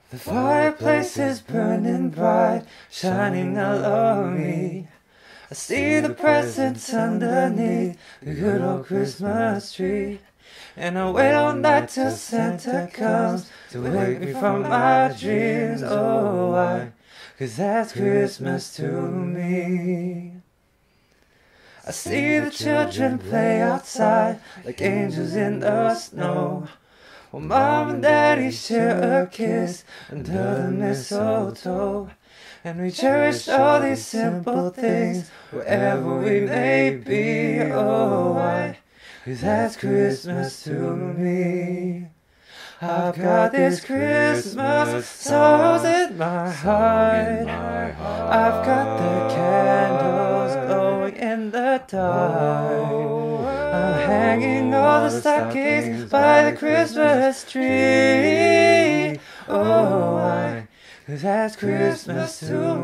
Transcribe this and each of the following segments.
The fireplace is burning bright, shining all over me. I see the presents underneath the good old Christmas tree. And I wait all night till Santa comes to wake me from my dreams. Oh, why? 'Cause that's Christmas to me. I see the children play outside like angels in the snow, while Mom and Daddy share a kiss under the mistletoe. And we cherish all these simple things wherever we may be. Oh, why? 'Cause that's Christmas to me. I've got this Christmas songs in my heart. I've got the candles glowing in the dark. I'm hanging all the stockings by the Christmas tree. Oh, why? 'Cause that's Christmas to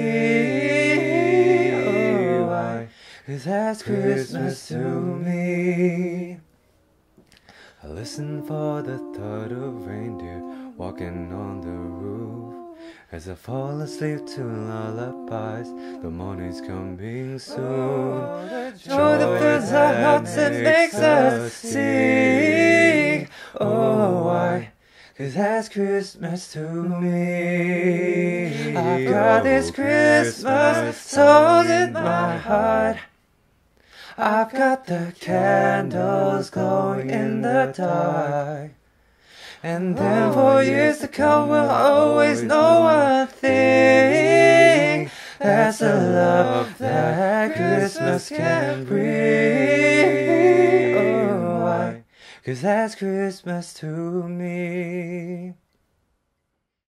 me. Oh, why? 'Cause that's Christmas to me. I listen for the thud of reindeer walking on the roof. As I fall asleep to lullabies, the morning's coming soon. Joy that fills our hearts and makes us sing. Oh, why? 'Cause that's Christmas to me. I've got this Christmas songs in my heart. I've got the candles glowing in the dark. And then for years to come we'll always know one thing. That's the love that Christmas can bring. Oh, why? 'Cause that's Christmas to me.